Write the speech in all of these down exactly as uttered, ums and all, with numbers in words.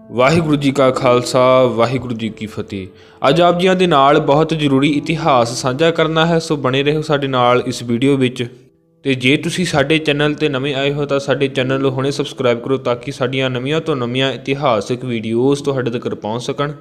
ਵਾਹਿਗੁਰੂ ਜੀ ਕਾ ਖਾਲਸਾ ਵਾਹਿਗੁਰੂ ਜੀ ਕੀ ਫਤਿਹ। ਅੱਜ ਆਪ ਜੀਆਂ ਦੇ ਨਾਲ ਬਹੁਤ ਜ਼ਰੂਰੀ ਇਤਿਹਾਸ ਸਾਂਝਾ ਕਰਨਾ ਹੈ, ਸੋ ਬਣੇ ਰਹੋ ਸਾਡੇ ਨਾਲ ਇਸ ਵੀਡੀਓ ਵਿੱਚ। ਤੇ ਜੇ ਤੁਸੀਂ ਸਾਡੇ ਚੈਨਲ ਤੇ ਨਵੇਂ ਆਏ ਹੋ ਤਾਂ ਸਾਡੇ ਚੈਨਲ ਨੂੰ ਹੁਣੇ ਸਬਸਕ੍ਰਾਈਬ ਕਰੋ ਤਾਂ ਕਿ ਸਾਡੀਆਂ ਨਵੀਆਂ ਤੋਂ ਨਵੀਆਂ ਇਤਿਹਾਸਿਕ ਵੀਡੀਓਜ਼ ਤੁਹਾਡੇ ਤੱਕ ਪਹੁੰਚ ਸਕਣ।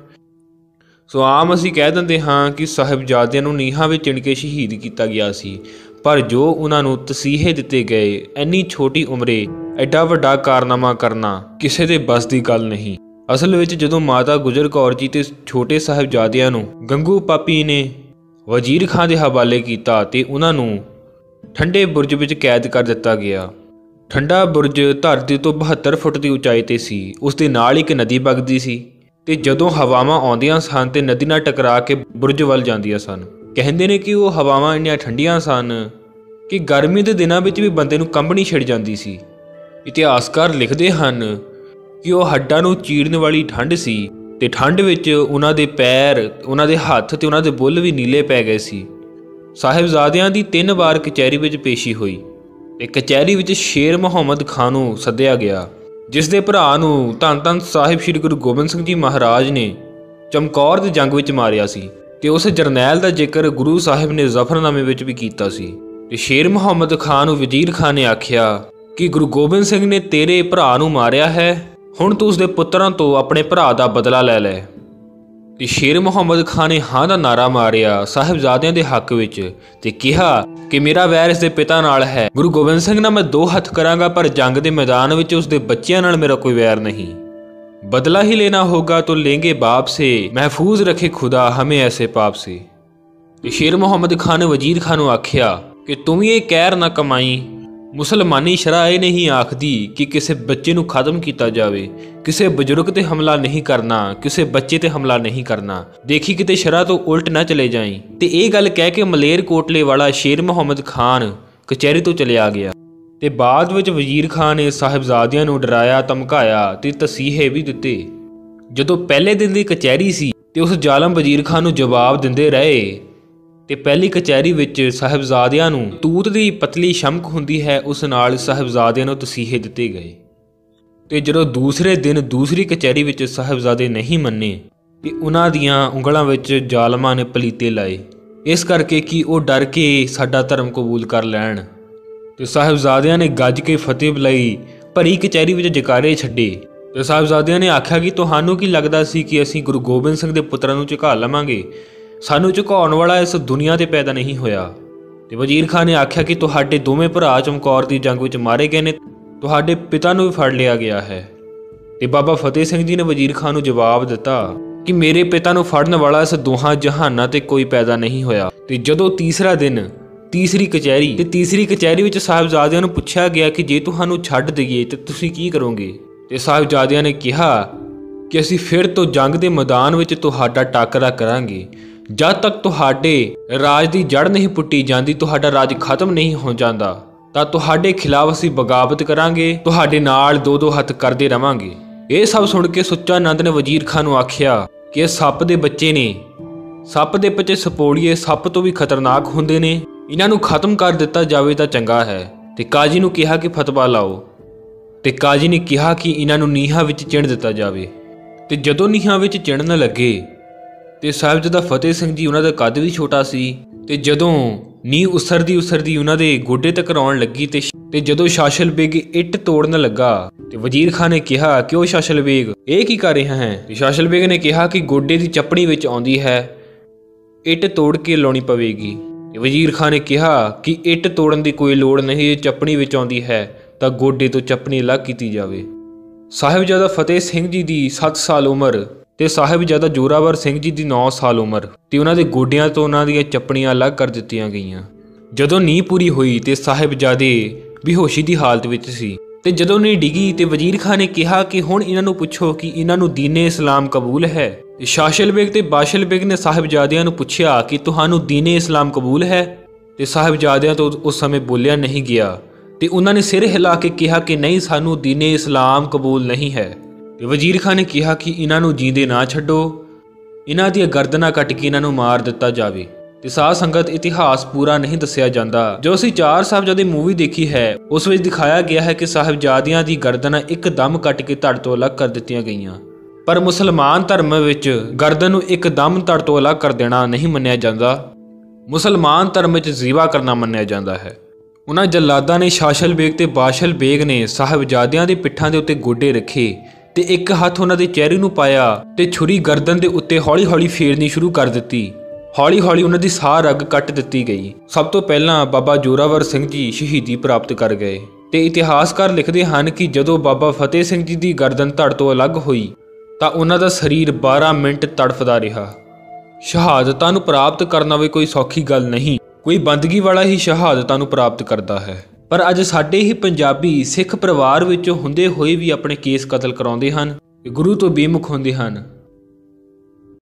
ਸੋ ਆਮ ਅਸੀਂ ਕਹਿ ਦਿੰਦੇ ਹਾਂ ਕਿ ਸਾਹਿਬਜ਼ਾਦਿਆਂ ਨੂੰ ਨੀਹਾਂ ਵਿੱਚ ਚਿਣ ਕੇ ਸ਼ਹੀਦ ਕੀਤਾ ਗਿਆ ਸੀ, ਪਰ ਜੋ ਉਹਨਾਂ ਨੂੰ ਤਸੀਹੇ ਦਿੱਤੇ ਗਏ, ਇੰਨੀ ਛੋਟੀ ਉਮਰੇ ਐਡਾ ਵੱਡਾ ਕਾਰਨਾਮਾ ਕਰਨਾ ਕਿਸੇ ਦੇ ਬਸ ਦੀ ਗੱਲ ਨਹੀਂ। ਅਸਲ ਵਿੱਚ ਜਦੋਂ ਮਾਤਾ ਗੁਜਰ ਕੌਰ ਜੀ ਤੇ ਛੋਟੇ ਸਾਹਿਬਜ਼ਾਦਿਆਂ ਨੂੰ ਗੰਗੂ ਪਾਪੀ ਨੇ ਵਜ਼ੀਰ ਖਾਂ ਦੇ ਹਵਾਲੇ ਕੀਤਾ ਤੇ ਉਹਨਾਂ ਨੂੰ ਠੰਡੇ ਬੁਰਜ ਵਿੱਚ ਕੈਦ ਕਰ ਦਿੱਤਾ ਗਿਆ। ਠੰਡਾ ਬੁਰਜ ਧਰਤੀ ਤੋਂ ਬਹੱਤਰ ਫੁੱਟ ਦੀ ਉਚਾਈ ਤੇ ਸੀ। ਉਸ ਦੇ ਨਾਲ ਇੱਕ ਨਦੀ ਵਗਦੀ ਸੀ ਤੇ ਜਦੋਂ ਹਵਾਵਾਂ ਆਉਂਦੀਆਂ ਸਨ ਤੇ ਨਦੀ ਨਾਲ ਟਕਰਾ ਕੇ ਬੁਰਜ ਵੱਲ ਜਾਂਦੀਆਂ ਸਨ। ਕਹਿੰਦੇ ਨੇ ਕਿ ਉਹ ਹਵਾਵਾਂ ਇੰਨੀਆਂ ਠੰਡੀਆਂ ਸਨ ਕਿ ਗਰਮੀ ਦੇ ਦਿਨਾਂ ਵਿੱਚ ਵੀ ਬੰਦੇ ਨੂੰ ਕੰਬਣੀ ਛਿੜ ਜਾਂਦੀ ਸੀ। ਇਤਿਹਾਸਕਾਰ ਲਿਖਦੇ ਹਨ ਕਿ ਉਹ ਹੱਡਾਂ ਨੂੰ ਚੀਰਨ ਵਾਲੀ ਠੰਡ ਸੀ ਤੇ ਠੰਡ ਵਿੱਚ ਉਹਨਾਂ ਦੇ ਪੈਰ, ਉਹਨਾਂ ਦੇ ਹੱਥ ਤੇ ਉਹਨਾਂ ਦੇ ਬੁੱਲ੍ਹ ਵੀ ਨੀਲੇ ਪੈ ਗਏ ਸੀ। ਸਾਹਿਬਜ਼ਾਦਿਆਂ ਦੀ ਤਿੰਨ ਵਾਰ ਕਚਹਿਰੀ ਵਿੱਚ ਪੇਸ਼ੀ ਹੋਈ ਤੇ ਕਚਹਿਰੀ ਵਿੱਚ ਸ਼ੇਰ ਮੁਹੰਮਦ ਖਾਂ ਨੂੰ ਸੱਦਿਆ ਗਿਆ, ਜਿਸ ਦੇ ਭਰਾ ਨੂੰ ਧੰਨ ਧੰਨ ਸਾਹਿਬ ਸ੍ਰੀ ਗੁਰੂ ਗੋਬਿੰਦ ਸਿੰਘ ਜੀ ਮਹਾਰਾਜ ਨੇ ਚਮਕੌਰ ਦੀ ਜੰਗ ਵਿੱਚ ਮਾਰਿਆ ਸੀ ਤੇ ਉਸ ਜਰਨੈਲ ਦਾ ਜ਼ਿਕਰ ਗੁਰੂ ਸਾਹਿਬ ਨੇ ਜ਼ਫਰਨਾਮੇ ਵਿੱਚ ਵੀ ਕੀਤਾ ਸੀ। ਤੇ ਸ਼ੇਰ ਮੁਹੰਮਦ ਖਾਂ ਨੂੰ ਵਜ਼ੀਰ ਖਾਂ ਨੇ ਆਖਿਆ ਕਿ ਗੁਰੂ ਗੋਬਿੰਦ ਸਿੰਘ ਨੇ ਤੇਰੇ ਭਰਾ ਨੂੰ ਮਾਰਿਆ ਹੈ, ਹੁਣ ਤੂੰ ਉਸਦੇ ਪੁੱਤਰਾਂ ਤੋਂ ਆਪਣੇ ਭਰਾ ਦਾ ਬਦਲਾ ਲੈ ਲੈ। ਤੇ ਸ਼ੇਰ ਮੁਹੰਮਦ ਖਾਂ ਨੇ ਹਾਂ ਦਾ ਨਾਰਾ ਮਾਰਿਆ ਸਾਹਿਬਜ਼ਾਦਿਆਂ ਦੇ ਹੱਕ ਵਿੱਚ ਤੇ ਕਿਹਾ ਕਿ ਮੇਰਾ ਵੈਰ ਇਸ ਦੇ ਪਿਤਾ ਨਾਲ ਹੈ। ਗੁਰੂ ਗੋਬਿੰਦ ਸਿੰਘ ਨਾਲ ਮੈਂ ਦੋ ਹੱਥ ਕਰਾਂਗਾ, ਪਰ ਜੰਗ ਦੇ ਮੈਦਾਨ ਵਿੱਚ ਉਸਦੇ ਬੱਚਿਆਂ ਨਾਲ ਮੇਰਾ ਕੋਈ ਵੈਰ ਨਹੀਂ। ਬਦਲਾ ਹੀ ਲੈਣਾ ਹੋਗਾ तो लेंगे बाप से, महफूज रखे खुदा हमें ऐसे पाप से। ਤੇ ਸ਼ੇਰ ਮੁਹੰਮਦ ਖਾਂ ਨੇ ਵਜ਼ੀਰ ਖਾਂ ਨੂੰ ਆਖਿਆ ਕਿ ਤੂੰ ਵੀ ਇਹ ਕਹਿਰ ਨਾ ਕਮਾਈ, ਮੁਸਲਮਾਨੀ ਸ਼ਰ੍ਹਾ ਇਹ ਨਹੀਂ ਆਖਦੀ ਕਿ ਕਿਸੇ ਬੱਚੇ ਨੂੰ ਖਤਮ ਕੀਤਾ ਜਾਵੇ, ਕਿਸੇ ਬਜ਼ੁਰਗ ਤੇ ਹਮਲਾ ਨਹੀਂ ਕਰਨਾ, ਕਿਸੇ ਬੱਚੇ ਤੇ ਹਮਲਾ ਨਹੀਂ ਕਰਨਾ, ਦੇਖੀ ਕਿਤੇ ਸ਼ਰ੍ਹਾ ਤੋਂ ਉਲਟ ਨਾ ਚਲੇ ਜਾਈਂ। ਤੇ ਇਹ ਗੱਲ ਕਹਿ ਕੇ ਮਲੇਰ ਕੋਟਲੇ ਵਾਲਾ ਸ਼ੇਰ ਮੁਹੰਮਦ ਖਾਨ ਕਚਹਿਰੀ ਤੋਂ ਚਲਿਆ ਗਿਆ। ਤੇ ਬਾਅਦ ਵਿੱਚ ਵਜ਼ੀਰ ਖਾਂ ਨੇ ਸਾਹਿਬਜ਼ਾਦਿਆਂ ਨੂੰ ਡਰਾਇਆ, ਧਮਕਾਇਆ ਤੇ ਤਸੀਹੇ ਵੀ ਦਿੱਤੇ। ਜਦੋਂ ਪਹਿਲੇ ਦਿਨ ਦੀ ਕਚਹਿਰੀ ਸੀ ਤੇ ਉਸ ਜ਼ਾਲਮ ਵਜ਼ੀਰ ਖਾਂ ਨੂੰ ਜਵਾਬ ਦਿੰਦੇ ਰਹੇ ਤੇ ਪਹਿਲੀ ਕਚਹਿਰੀ ਵਿੱਚ ਸਾਹਿਬਜ਼ਾਦਿਆਂ ਨੂੰ ਤੂਤ ਦੀ ਪਤਲੀ ਸ਼ਮਕ ਹੁੰਦੀ ਹੈ, ਉਸ ਨਾਲ ਸਾਹਿਬਜ਼ਾਦਿਆਂ ਨੂੰ ਤਸੀਹੇ ਦਿੱਤੇ ਗਏ। ਤੇ ਜਦੋਂ ਦੂਸਰੇ ਦਿਨ ਦੂਸਰੀ ਕਚਹਿਰੀ ਵਿੱਚ ਸਾਹਿਬਜ਼ਾਦੇ ਨਹੀਂ ਮੰਨੇ ਤੇ ਉਹਨਾਂ ਦੀਆਂ ਉਂਗਲਾਂ ਵਿੱਚ ਜ਼ਾਲਮਾਂ ਨੇ ਪਲੀਤੇ ਲਾਏ, ਇਸ ਕਰਕੇ ਕਿ ਉਹ ਡਰ ਕੇ ਸਾਡਾ ਧਰਮ ਕਬੂਲ ਕਰ ਲੈਣ। ਤੇ ਸਾਹਿਬਜ਼ਾਦਿਆਂ ਨੇ ਗੱਜ ਕੇ ਫਤਿਹ ਬੁਲਾਈ, ਭਰੀ ਕਚਹਿਰੀ ਵਿੱਚ ਜਕਾਰੇ ਛੱਡੇ। ਤੇ ਸਾਹਿਬਜ਼ਾਦਿਆਂ ਨੇ ਆਖਿਆ ਕਿ ਤੁਹਾਨੂੰ ਕੀ ਲੱਗਦਾ ਸੀ ਕਿ ਅਸੀਂ ਗੁਰੂ ਗੋਬਿੰਦ ਸਿੰਘ ਦੇ ਪੁੱਤਰਾਂ ਨੂੰ ਝੁਕਾ ਲਵਾਂਗੇ? ਸਾਨੂੰ ਝੁਕਾਉਣ ਵਾਲਾ ਇਸ ਦੁਨੀਆ ਤੇ ਪੈਦਾ ਨਹੀਂ ਹੋਇਆ। ਤੇ ਵਜ਼ੀਰ ਖਾਂ ਨੇ ਆਖਿਆ ਕਿ ਤੁਹਾਡੇ ਦੋਵੇਂ ਭਰਾ ਚਮਕੌਰ ਦੀ ਜੰਗ ਵਿੱਚ ਮਾਰੇ ਗਏ ਨੇ, ਤੁਹਾਡੇ ਪਿਤਾ ਨੂੰ ਵੀ ਫੜ ਲਿਆ ਗਿਆ ਹੈ। ਤੇ ਬਾਬਾ ਫਤਿਹ ਸਿੰਘ ਜੀ ਨੇ ਵਜ਼ੀਰ ਖਾਂ ਨੂੰ ਜਵਾਬ ਦਿੱਤਾ ਕਿ ਮੇਰੇ ਪਿਤਾ ਨੂੰ ਫੜਨ ਵਾਲਾ ਇਸ ਦੋਹਾਂ ਜਹਾਨਾਂ ਤੇ ਕੋਈ ਪੈਦਾ ਨਹੀਂ ਹੋਇਆ। ਤੇ ਜਦੋਂ ਤੀਸਰਾ ਦਿਨ ਤੀਸਰੀ ਕਚਹਿਰੀ ਤੇ ਤੀਸਰੀ ਕਚਹਿਰੀ ਵਿੱਚ ਸਾਹਿਬਜ਼ਾਦਿਆਂ ਨੂੰ ਪੁੱਛਿਆ ਗਿਆ ਕਿ ਜੇ ਤੁਹਾਨੂੰ ਛੱਡ ਦਈਏ ਤੇ ਤੁਸੀਂ ਕੀ ਕਰੋਗੇ? ਤੇ ਸਾਹਿਬਜ਼ਾਦਿਆਂ ਨੇ ਕਿਹਾ ਕਿ ਅਸੀਂ ਫਿਰ ਤੋਂ ਜੰਗ ਦੇ ਮੈਦਾਨ ਵਿੱਚ ਤੁਹਾਡਾ ਟਾਕਰਾ ਕਰਾਂਗੇ। ਜਦ ਤੱਕ ਤੁਹਾਡੇ ਰਾਜ ਦੀ ਜੜ ਨਹੀਂ ਪੁੱਟੀ ਜਾਂਦੀ, ਤੁਹਾਡਾ ਰਾਜ ਖਤਮ ਨਹੀਂ ਹੋ ਜਾਂਦਾ, ਤਾਂ ਤੁਹਾਡੇ ਖਿਲਾਫ ਅਸੀਂ ਬਗਾਵਤ ਕਰਾਂਗੇ, ਤੁਹਾਡੇ ਨਾਲ ਦੋ ਦੋ ਹੱਥ ਕਰਦੇ ਰਵਾਂਗੇ। ਇਹ ਸਭ ਸੁਣ ਕੇ ਸੁੱਚਾ ਨੰਦ ਨੇ ਵਜ਼ੀਰ ਖਾਂ ਨੂੰ ਆਖਿਆ ਕਿ ਇਹ ਸੱਪ ਦੇ ਬੱਚੇ ਨੇ, ਸੱਪ ਦੇ ਬੱਚੇ ਸਪੋੜੀਏ ਸੱਪ ਤੋਂ ਵੀ ਖਤਰਨਾਕ ਹੁੰਦੇ ਨੇ, ਇਹਨਾਂ ਨੂੰ ਖਤਮ ਕਰ ਦਿੱਤਾ ਜਾਵੇ ਤਾਂ ਚੰਗਾ ਹੈ। ਤੇ ਕਾਜੀ ਨੂੰ ਕਿਹਾ ਕਿ ਫਤਵਾ ਲਾਓ। ਤੇ ਕਾਜੀ ਨੇ ਕਿਹਾ ਕਿ ਇਹਨਾਂ ਨੂੰ ਨੀਹਾਂ ਵਿੱਚ ਚਿਣ ਦਿੱਤਾ ਜਾਵੇ। ਤੇ ਜਦੋਂ ਨੀਹਾਂ ਵਿੱਚ ਚਿਣਨ ਲੱਗੇ ਤੇ ਸਾਹਿਬਜ਼ਾਦਾ ਫਤਿਹ ਸਿੰਘ ਜੀ, ਉਹਨਾਂ ਦਾ ਕੱਦ ਵੀ ਛੋਟਾ ਸੀ, ਤੇ ਜਦੋਂ ਨੀਂਹ ਉਸਰਦੀ ਉਸਰਦੀ ਉਹਨਾਂ ਦੇ ਗੋਡੇ ਤੱਕ ਆਉਣ ਲੱਗੀ ਤੇ ਤੇ ਜਦੋਂ ਸ਼ਾਸਲ ਬੇਗ ਇੱਟ ਤੋੜਨ ਲੱਗਾ ਤੇ ਵਜ਼ੀਰ ਖਾਂ ਨੇ ਕਿਹਾ ਕਿ ਉਹ ਸ਼ਾਸਲ ਬੇਗ ਇਹ ਕੀ ਕਰ ਰਿਹਾ ਹੈ? ਤੇ ਸ਼ਾਸਲ ਬੇਗ ਨੇ ਕਿਹਾ ਕਿ ਗੋਡੇ ਦੀ ਚੱਪਣੀ ਵਿੱਚ ਆਉਂਦੀ ਹੈ, ਇੱਟ ਤੋੜ ਕੇ ਲਾਉਣੀ ਪਵੇਗੀ। ਤੇ ਵਜ਼ੀਰ ਖਾਂ ਨੇ ਕਿਹਾ ਕਿ ਇੱਟ ਤੋੜਨ ਦੀ ਕੋਈ ਲੋੜ ਨਹੀਂ, ਜੇ ਚੱਪਣੀ ਵਿੱਚ ਆਉਂਦੀ ਹੈ ਤਾਂ ਗੋਡੇ ਤੋਂ ਚੱਪਣੀ ਅਲੱਗ ਕੀਤੀ ਜਾਵੇ। ਸਾਹਿਬਜ਼ਾਦਾ ਫਤਿਹ ਸਿੰਘ ਜੀ ਦੀ ਸੱਤ ਸਾਲ ਉਮਰ ਤੇ ਸਾਹਿਬਜ਼ਾਦਾ ਜ਼ੋਰਾਵਰ ਸਿੰਘ ਜੀ ਦੀ ਨੌ ਸਾਲ ਉਮਰ ਤੇ ਉਹਨਾਂ ਦੇ ਗੋਡਿਆਂ ਤੋਂ ਉਹਨਾਂ ਦੀਆਂ ਚੱਪਣੀਆਂ ਅਲੱਗ ਕਰ ਦਿੱਤੀਆਂ ਗਈਆਂ। ਜਦੋਂ ਨੀਂਹ ਪੂਰੀ ਹੋਈ ਤੇ ਸਾਹਿਬਜ਼ਾਦੇ ਬੇਹੋਸ਼ੀ ਦੀ ਹਾਲਤ ਵਿੱਚ ਸੀ ਤੇ ਜਦੋਂ ਨੀਂਹ ਡਿੱਗੀ ਤੇ ਵਜ਼ੀਰ ਖਾਂ ਨੇ ਕਿਹਾ ਕਿ ਹੁਣ ਇਹਨਾਂ ਨੂੰ ਪੁੱਛੋ ਕਿ ਇਹਨਾਂ ਨੂੰ ਦੀਨੇ ਇਸਲਾਮ ਕਬੂਲ ਹੈ। ਤੇ ਸ਼ਾਸਲ ਬੇਗ ਤੇ ਬਾਸ਼ਲ ਬੇਗ ਨੇ ਸਾਹਿਬਜ਼ਾਦਿਆਂ ਨੂੰ ਪੁੱਛਿਆ ਕਿ ਤੁਹਾਨੂੰ ਦੀਨੇ ਇਸਲਾਮ ਕਬੂਲ ਹੈ? ਤੇ ਸਾਹਿਬਜ਼ਾਦਿਆਂ ਤੋਂ ਉਸ ਸਮੇਂ ਬੋਲਿਆ ਨਹੀਂ ਗਿਆ ਤੇ ਉਹਨਾਂ ਨੇ ਸਿਰ ਹਿਲਾ ਕੇ ਕਿਹਾ ਕਿ ਨਹੀਂ, ਸਾਨੂੰ ਦੀਨੇ ਇਸਲਾਮ ਕਬੂਲ ਨਹੀਂ ਹੈ। ਤੇ ਵਜ਼ੀਰ ਖਾਂ ਨੇ ਕਿਹਾ ਕਿ ਇਹਨਾਂ ਨੂੰ ਜੀਂਦੇ ਨਾ ਛੱਡੋ, ਇਹਨਾਂ ਦੀਆਂ ਗਰਦਨਾਂ ਕੱਟ ਕੇ ਇਹਨਾਂ ਨੂੰ ਮਾਰ ਦਿੱਤਾ ਜਾਵੇ। ਤੇ ਸਾਧ ਸੰਗਤ, ਇਤਿਹਾਸ ਪੂਰਾ ਨਹੀਂ ਦੱਸਿਆ ਜਾਂਦਾ। ਜੋ ਅਸੀਂ ਚਾਰ ਸਾਹਿਬਜ਼ਾਦੇ ਮੂਵੀ ਦੇਖੀ ਹੈ ਉਸ ਵਿੱਚ ਦਿਖਾਇਆ ਗਿਆ ਹੈ ਕਿ ਸਾਹਿਬਜ਼ਾਦਿਆਂ ਦੀ ਗਰਦਨਾਂ ਇੱਕਦਮ ਕੱਟ ਕੇ ਧੜ ਤੋਂ ਅਲੱਗ ਕਰ ਦਿੱਤੀਆਂ ਗਈਆਂ, ਪਰ ਮੁਸਲਮਾਨ ਧਰਮ ਵਿੱਚ ਗਰਦਨ ਨੂੰ ਇੱਕਦਮ ਧੜ ਤੋਂ ਅਲੱਗ ਕਰ ਦੇਣਾ ਨਹੀਂ ਮੰਨਿਆ ਜਾਂਦਾ। ਮੁਸਲਮਾਨ ਧਰਮ ਵਿੱਚ ਜ਼ੀਵਾ ਕਰਨਾ ਮੰਨਿਆ ਜਾਂਦਾ ਹੈ। ਉਹਨਾਂ ਜੱਲਾਦਾਂ ਨੇ ਸ਼ਾਸ਼ਲ ਬੇਗ ਤੇ ਬਾਸ਼ਲ ਬੇਗ ਨੇ ਸਾਹਿਬਜ਼ਾਦਿਆਂ ਦੇ ਪਿੱਠਾਂ ਦੇ ਉੱਤੇ ਗੋਡੇ ਰੱਖੇ ਤੇ ਇੱਕ ਹੱਥ ਉਹਨਾਂ ਦੇ ਚਿਹਰੇ ਨੂੰ ਪਾਇਆ ਤੇ ਛੁਰੀ ਗਰਦਨ ਦੇ ਉੱਤੇ ਹੌਲੀ ਹੌਲੀ ਫੇਰਨੀ ਸ਼ੁਰੂ ਕਰ ਦਿੱਤੀ। ਹੌਲੀ ਹੌਲੀ ਉਹਨਾਂ ਦੀ ਸਾਹ ਰਗ ਕੱਟ ਦਿੱਤੀ ਗਈ। ਸਭ ਤੋਂ ਪਹਿਲਾਂ ਬਾਬਾ ਜ਼ੋਰਾਵਰ ਸਿੰਘ ਜੀ ਸ਼ਹੀਦੀ ਪ੍ਰਾਪਤ ਕਰ ਗਏ ਤੇ ਇਤਿਹਾਸਕਾਰ ਲਿਖਦੇ ਹਨ ਕਿ ਜਦੋਂ ਬਾਬਾ ਫਤਿਹ ਸਿੰਘ ਜੀ ਦੀ ਗਰਦਨ ਧੜ ਤੋਂ ਅਲੱਗ ਹੋਈ ਤਾਂ ਉਹਨਾਂ ਦਾ ਸਰੀਰ ਬਾਰਾਂ ਮਿੰਟ ਤੜਫਦਾ ਰਿਹਾ। ਸ਼ਹਾਦਤਾਂ ਨੂੰ ਪ੍ਰਾਪਤ ਕਰਨਾ ਵੀ ਕੋਈ ਸੌਖੀ ਗੱਲ ਨਹੀਂ। ਕੋਈ ਬੰਦਗੀ ਵਾਲਾ ਹੀ ਸ਼ਹਾਦਤਾਂ ਨੂੰ ਪ੍ਰਾਪਤ ਕਰਦਾ ਹੈ। ਪਰ ਅੱਜ ਸਾਡੇ ਹੀ ਪੰਜਾਬੀ ਸਿੱਖ ਪਰਿਵਾਰ ਵਿੱਚੋਂ ਹੁੰਦੇ ਹੋਏ ਵੀ ਆਪਣੇ ਕੇਸ ਕਤਲ ਕਰਾਉਂਦੇ ਹਨ, ਗੁਰੂ ਤੋਂ ਬੇਮੁਖ ਹੁੰਦੇ ਹਨ।